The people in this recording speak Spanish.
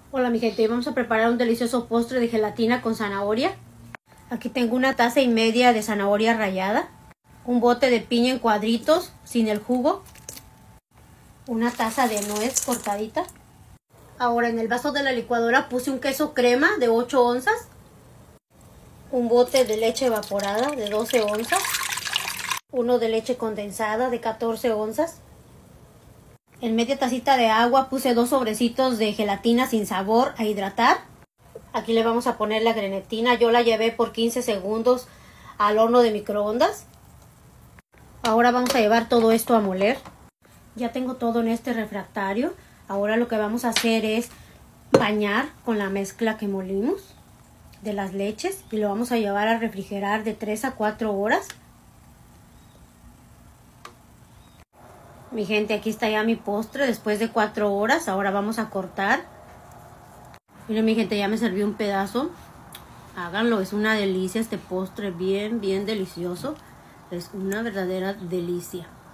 Hola mi gente, vamos a preparar un delicioso postre de gelatina con zanahoria. Aquí tengo una taza y media de zanahoria rallada, un bote de piña en cuadritos sin el jugo, una taza de nuez cortadita. Ahora en el vaso de la licuadora puse un queso crema de 8 onzas, un bote de leche evaporada de 12 onzas, uno de leche condensada de 14 onzas. En media tacita de agua puse 2 sobrecitos de gelatina sin sabor a hidratar. Aquí le vamos a poner la grenetina. Yo la llevé por 15 segundos al horno de microondas. Ahora vamos a llevar todo esto a moler. Ya tengo todo en este refractario. Ahora lo que vamos a hacer es bañar con la mezcla que molimos de las leches y lo vamos a llevar a refrigerar de 3 a 4 horas. Mi gente, aquí está ya mi postre después de 4 horas. Ahora vamos a cortar. Miren mi gente, ya me serví un pedazo. Háganlo, es una delicia este postre, bien delicioso. Es una verdadera delicia.